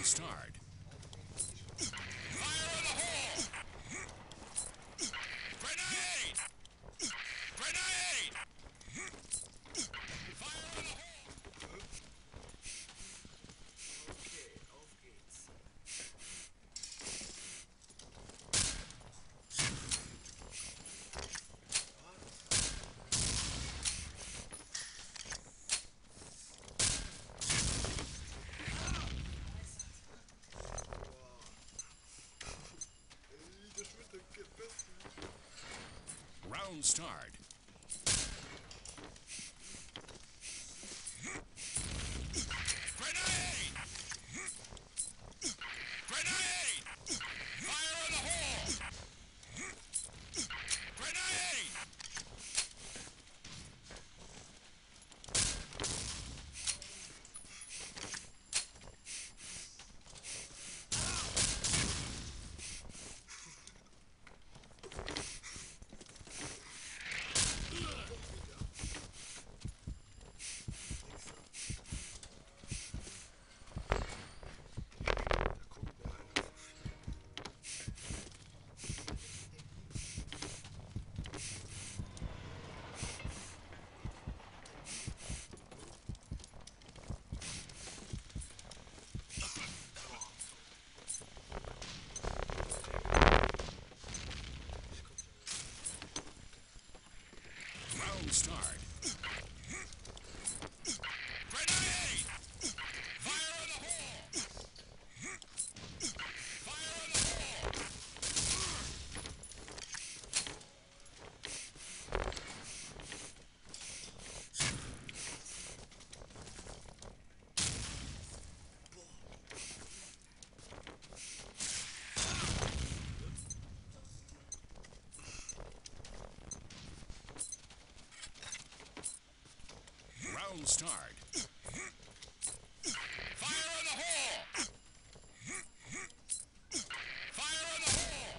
Round start. Fire in the hole! Grenade! Grenade! Fire in the hole! Okay, auf geht's. Round start. Grenade! Grenade! Fire in the hole! Grenade! Round start. Grenade! Fire in the hole! Fire in the hole! Round start. Fire in the hole! Fire in the hole!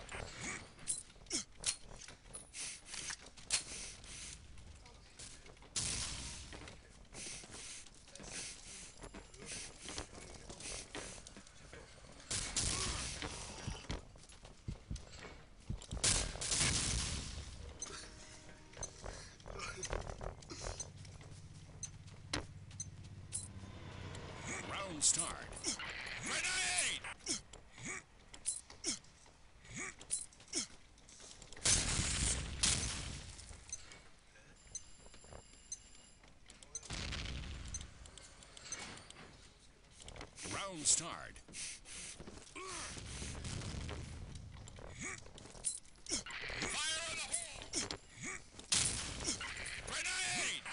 Round start. Grenade! Round start. Fire in the hole! Grenade!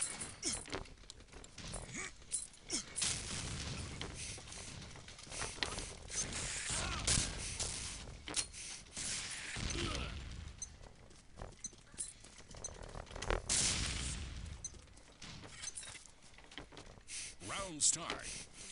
Round start.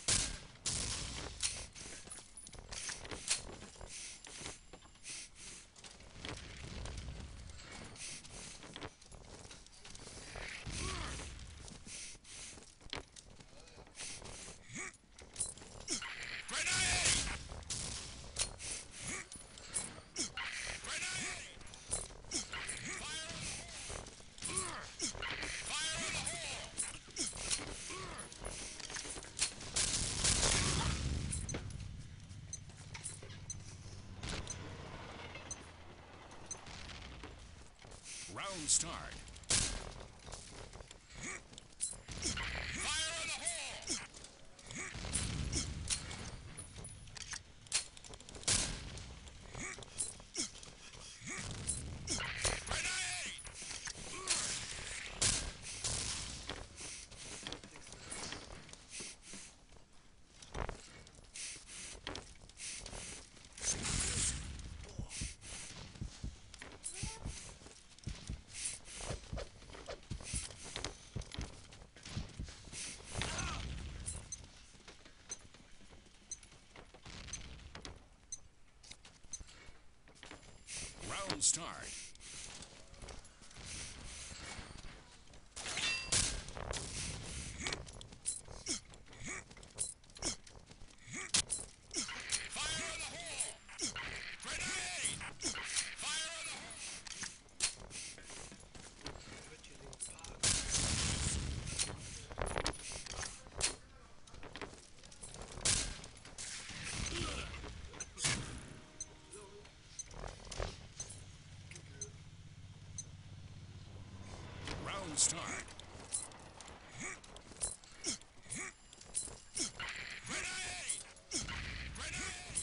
Grenade! Grenade! Fire in the hole! Fire in the hole! Round start. Fire in the hole! Grenade! Round start. Round start. Grenade! Grenade!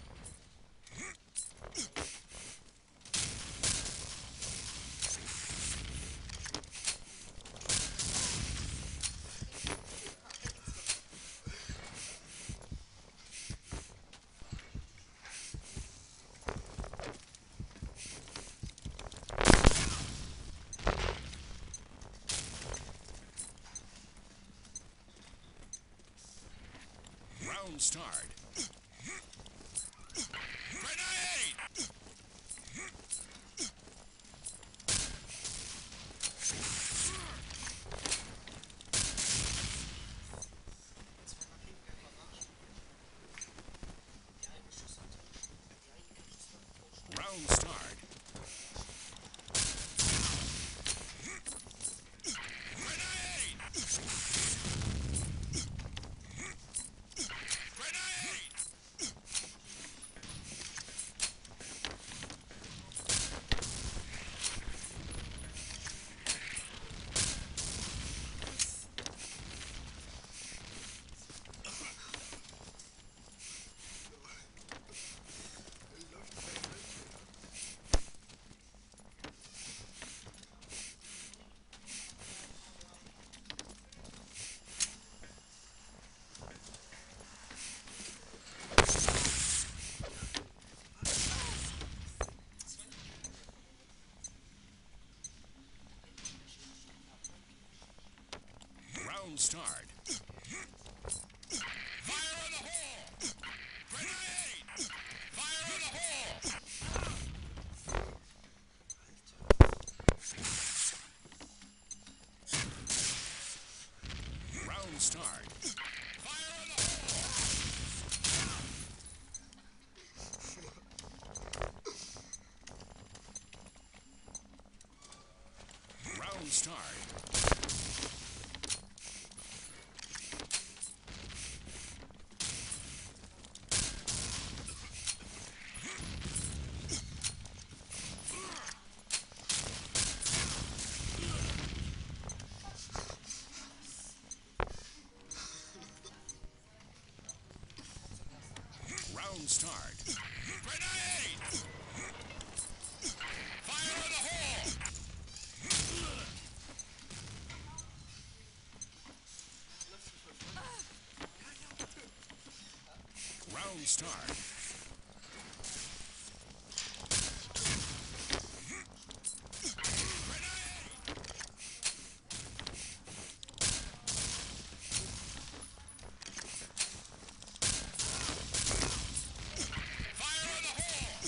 Round start. Grenade! Round start. Grenade! Grenade! Round start. Fire in the hole! Grenade! Fire in the hole! Round start. Fire in the hole! Round start. Round start. Grenade! Fire in the hole! Round start. Fire in the hole!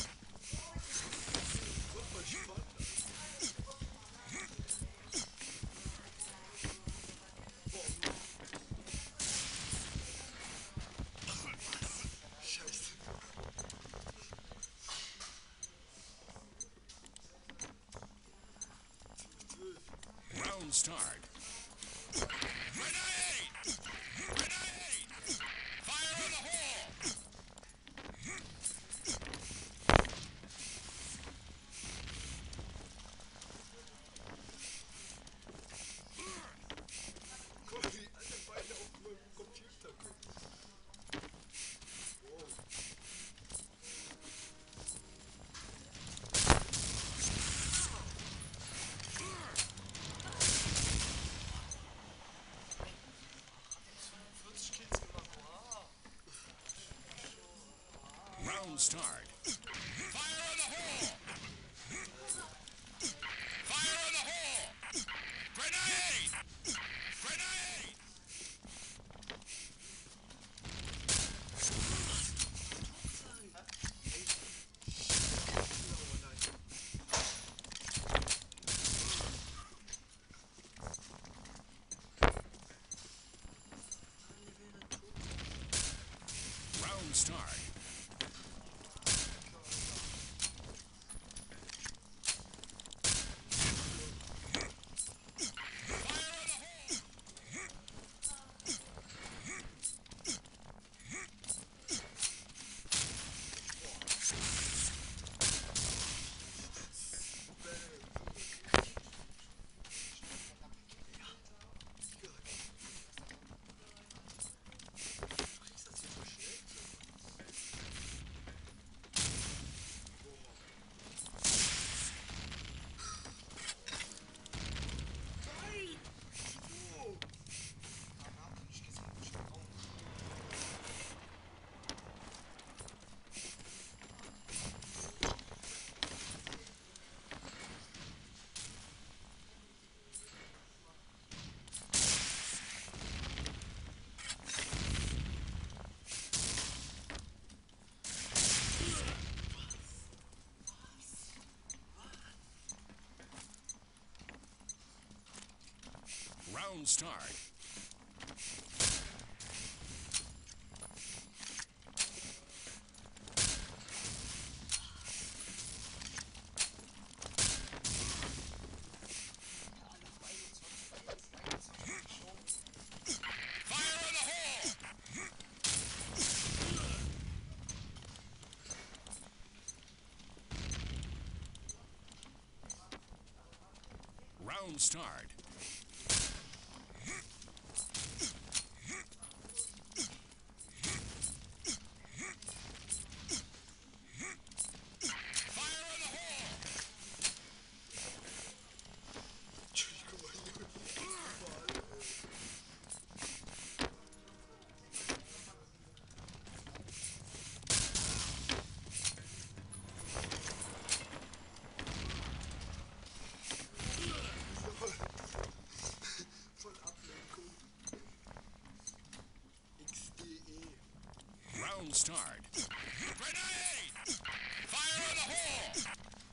Round start. Grenade! Grenade! Fire in the hole! Guck mal, wie alle beide auf meinem Computer gucken. Wow. Round start. Fire in the hole! Fire in the hole! Grenade! Grenade! Round start. Round start. Fire in the hole! Round start. Fire in the hole! Entschuldigung, meine Wahl. Voll Ablenkung. XDE. Round start. Grenade! Fire in the hole!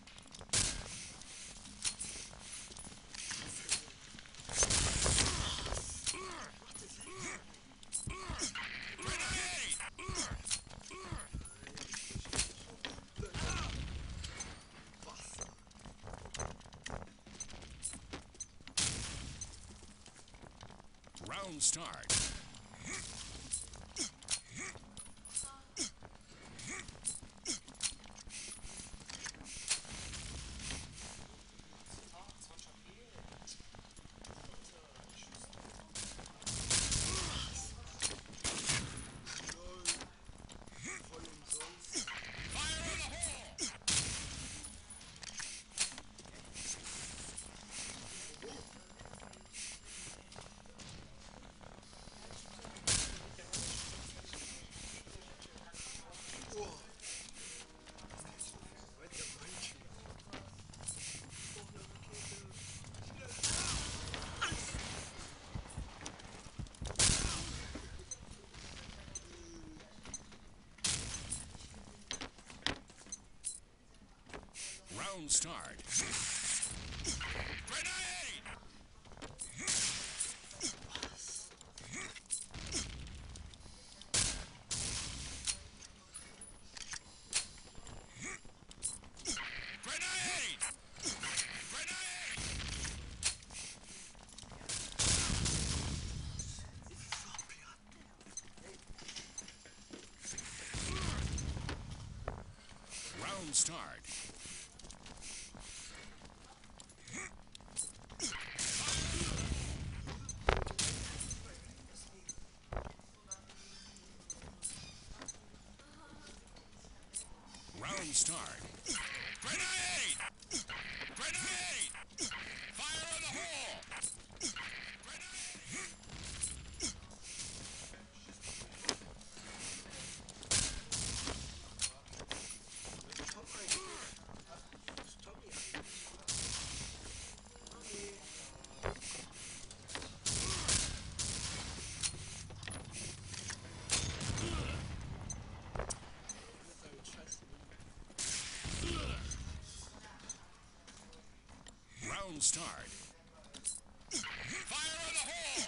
Grenade! Wasser. Round start. Lol. Voll umsonst. Fire in the hole! Oh. Weiter Meinchen. Oh, eine Rakete. Round start. Grenade! Grenade! Grenade! Round start. Round start. Grenade! Grenade! Fire in the hole! Grenade! Tom eigentlich. Was ist Tommy eigentlich? Tommy. Mit seinem Scheiß. Round start. Fire in the hole!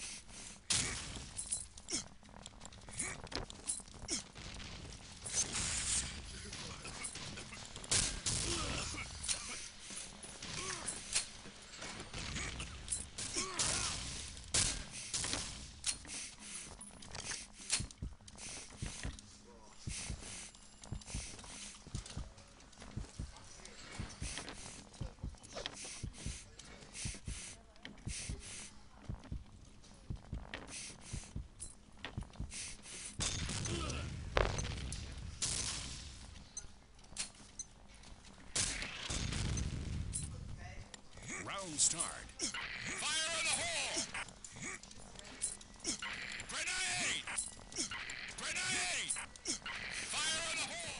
Round start. Fire in the hole! Grenade! Grenade! Fire in the hole!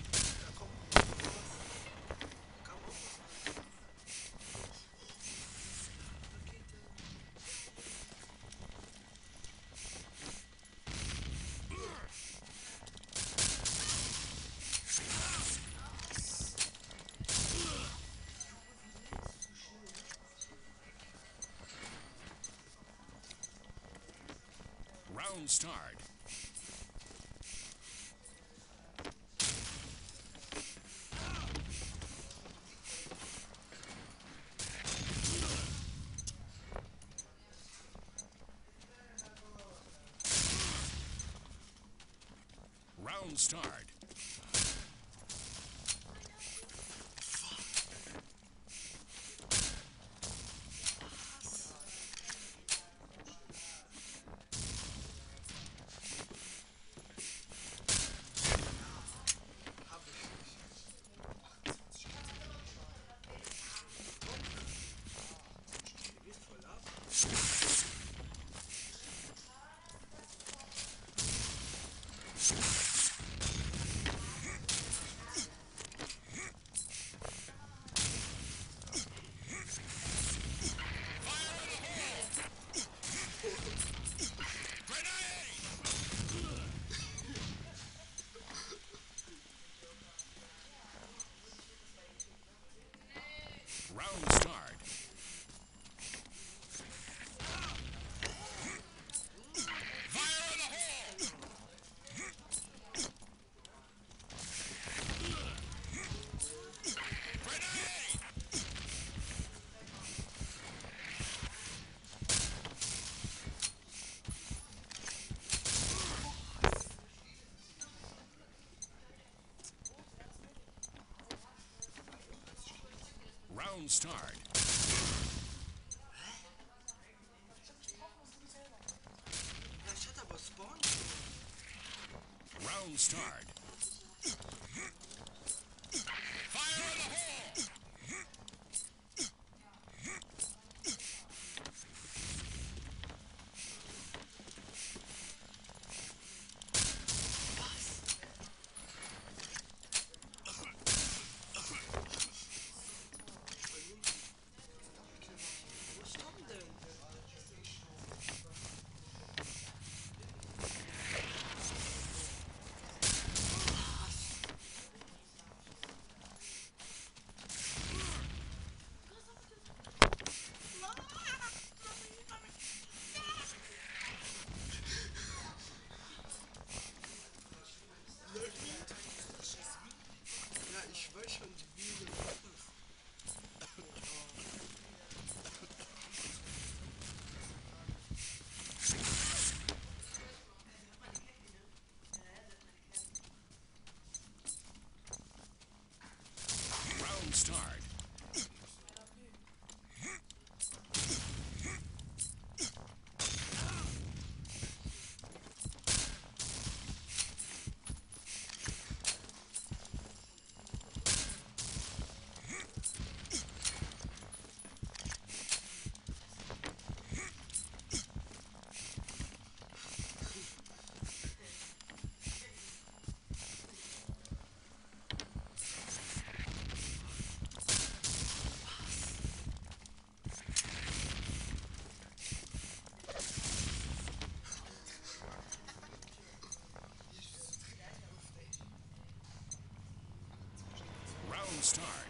Da kommt was. Da kam auch was. Round start. Round start. Hab ich nicht. Die geht voll ab. Round start. Fire in the hole! Grenade! Round start. Ja, ich hatte aber Spawn. Round start. Fire in the hole! Wo ist Tom denn? Ja, ich weiß schon, die Biene. Round start. Round start.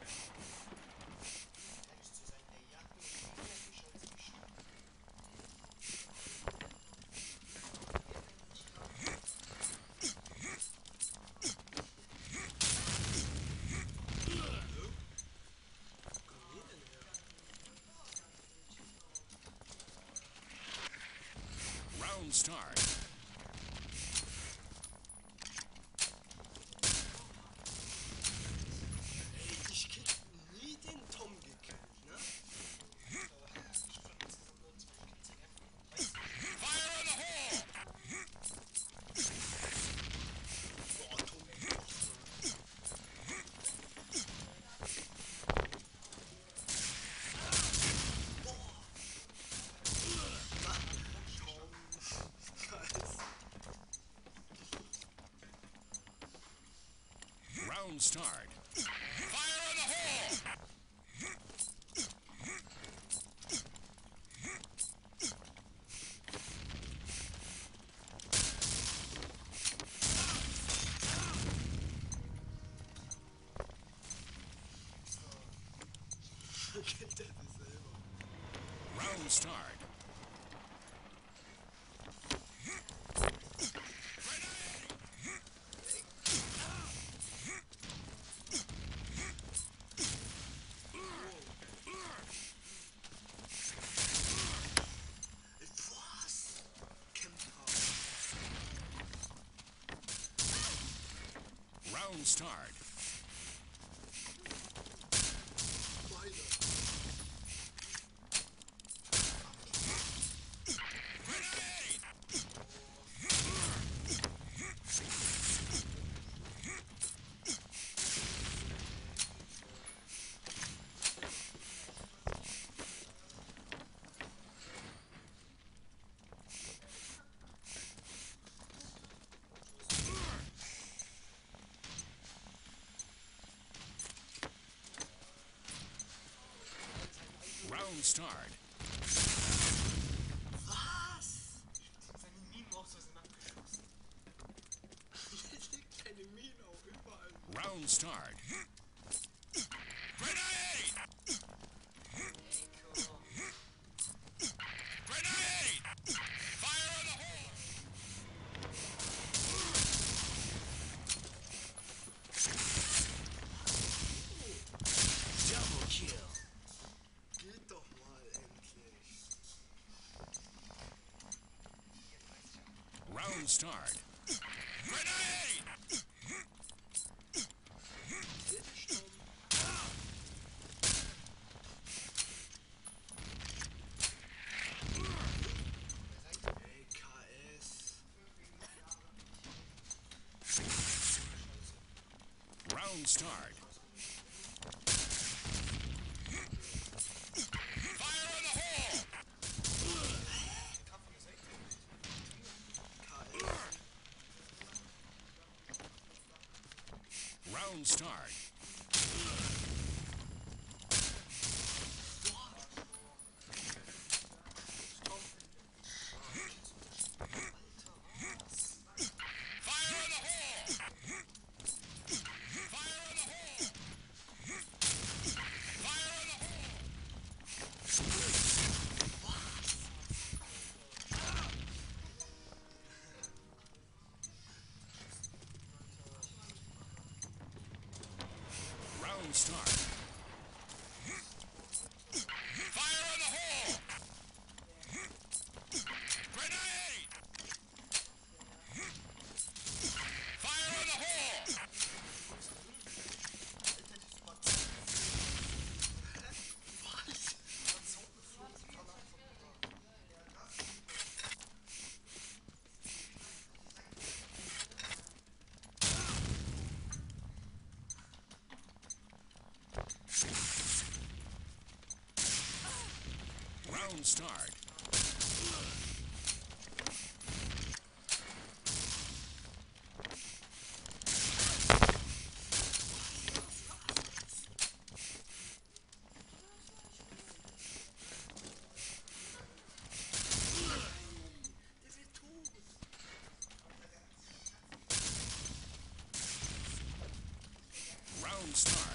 Round start. Ey, ich krieg nie den Tom gekillt, ne? Fire in the hole! Boah, Tom, Round start. Fire in the hole! kennt er das selber. Round start. Round start. Beide. Grenade! Round start. Was? Seine Minen auch so sind abgeschossen. Hier liegt keine Mine auch überall. Round start. Grenade! Nico. Grenade! Fire in the hole! Double kill. Geht doch mal endlich. Round start. Grenade! Hittenstumm. KS. Round start. Fire in the hole! KS. Round start. Fire in the hole! Fire in the hole! Fire in the hole! Round start. Fire in the hole! Grenade! Fire in the hole! Round start. Der wird tot. Round start.